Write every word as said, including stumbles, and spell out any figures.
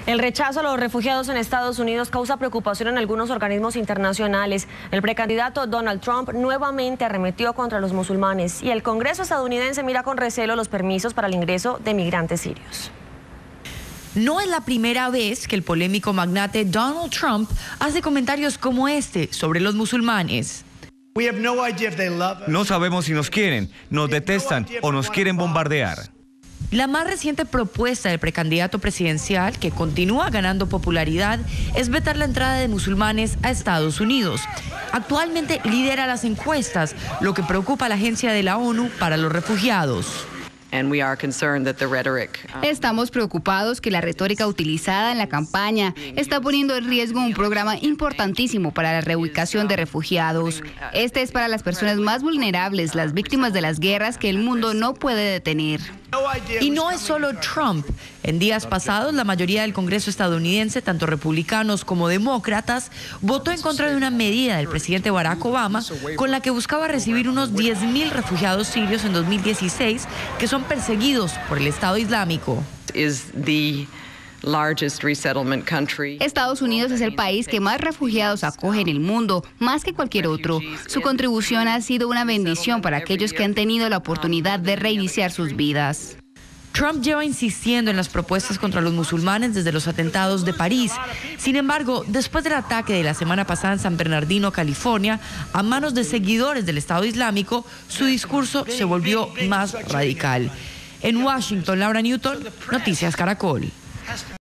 El rechazo a los refugiados en Estados Unidos causa preocupación en algunos organismos internacionales. El precandidato Donald Trump nuevamente arremetió contra los musulmanes y el Congreso estadounidense mira con recelo los permisos para el ingreso de migrantes sirios. No es la primera vez que el polémico magnate Donald Trump hace comentarios como este sobre los musulmanes. No sabemos si nos quieren, nos detestan o nos quieren bombardear. La más reciente propuesta del precandidato presidencial, que continúa ganando popularidad, es vetar la entrada de musulmanes a Estados Unidos. Actualmente lidera las encuestas, lo que preocupa a la Agencia de la ONU para los Refugiados. Estamos preocupados que la retórica utilizada en la campaña está poniendo en riesgo un programa importantísimo para la reubicación de refugiados. Este es para las personas más vulnerables, las víctimas de las guerras que el mundo no puede detener. Y no es solo Trump. En días pasados, la mayoría del Congreso estadounidense, tanto republicanos como demócratas, votó en contra de una medida del presidente Barack Obama con la que buscaba recibir unos diez mil refugiados sirios en dos mil dieciséis que son perseguidos por el Estado Islámico. Estados Unidos es el país que más refugiados acoge en el mundo, más que cualquier otro. Su contribución ha sido una bendición para aquellos que han tenido la oportunidad de reiniciar sus vidas. Trump lleva insistiendo en las propuestas contra los musulmanes desde los atentados de París. Sin embargo, después del ataque de la semana pasada en San Bernardino, California, a manos de seguidores del Estado Islámico, su discurso se volvió más radical. En Washington, Laura Newton, Noticias Caracol.